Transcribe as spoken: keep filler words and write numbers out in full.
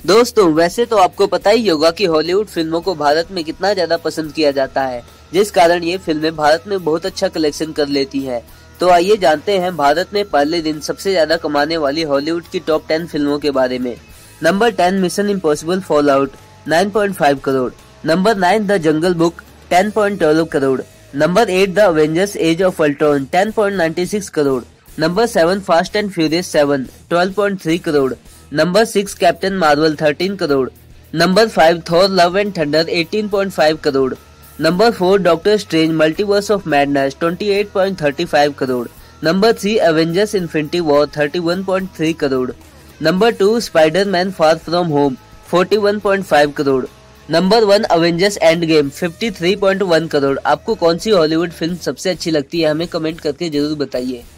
दोस्तों वैसे तो आपको पता ही होगा कि हॉलीवुड फिल्मों को भारत में कितना ज्यादा पसंद किया जाता है, जिस कारण ये फिल्में भारत में बहुत अच्छा कलेक्शन कर लेती हैं। तो आइए जानते हैं भारत में पहले दिन सबसे ज्यादा कमाने वाली हॉलीवुड की टॉप टेन फिल्मों के बारे में। Number ten Mission Impossible Fallout nine point five crore. Number nine the Jungle Book ten point twelve crore. Number eight the Avengers Age of Ultron ten point ninety six crore. Number seven Fast and Furious seven twelve point three crore. Number six Captain Marvel thirteen crore. Number five Thor Love and Thunder eighteen point five crore. Number four Doctor Strange Multiverse of Madness twenty eight point thirty five crore. Number three Avengers Infinity War thirty one point three crore. Number two Spiderman Far From Home forty one point five crore. Number one Avengers Endgame fifty three point one crore. आपको कौन सी Hollywood film सबसे अच्छी लगती है, हमें comment करके जरूर बताइए।